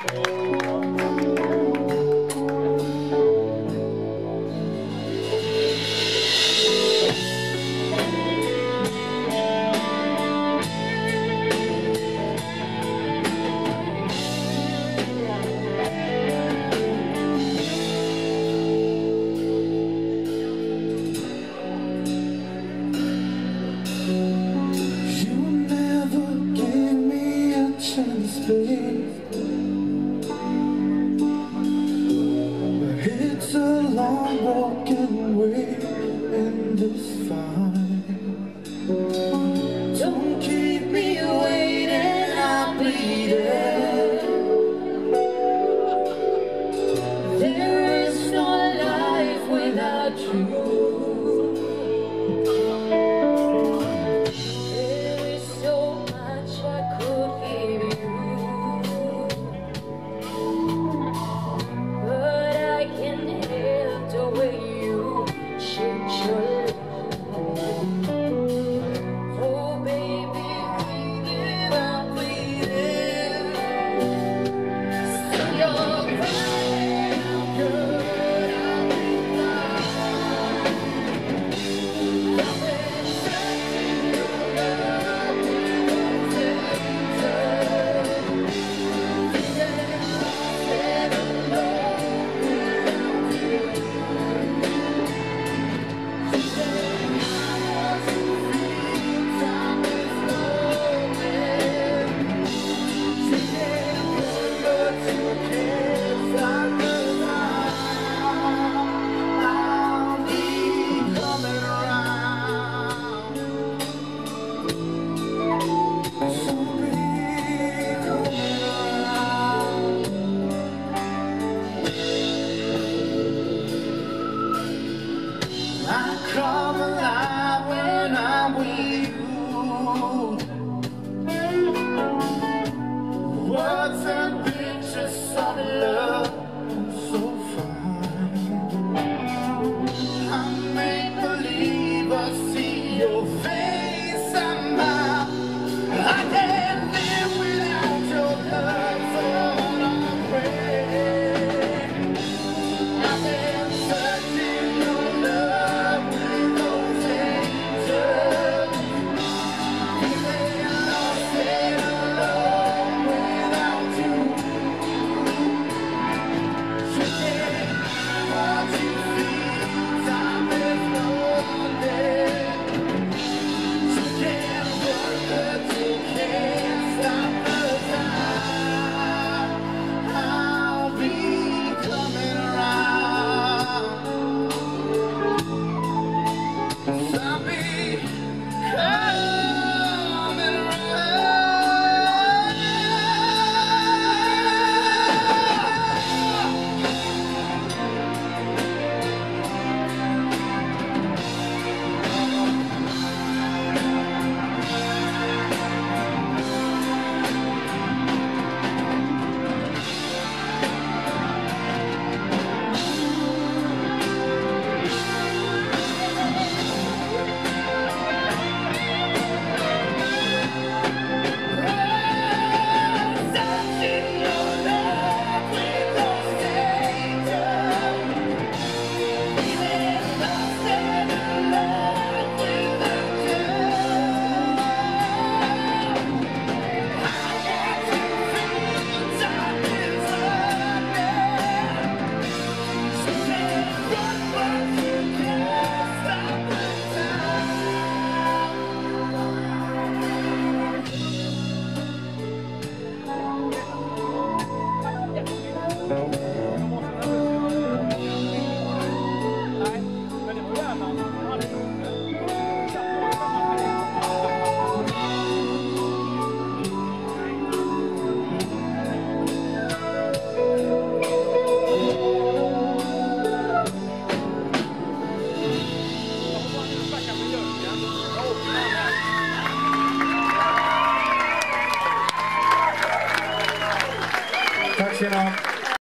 It's a long broken way in this fight. Don't keep me waiting, I'm bleeding. There is no life without you. There is so much I could give you. Come alive when I'm with you. Words and pictures of love so fine. I make believe I see your face somehow. I can't live without your love, so I pray. I've been searching your love. Tack ska ni ha.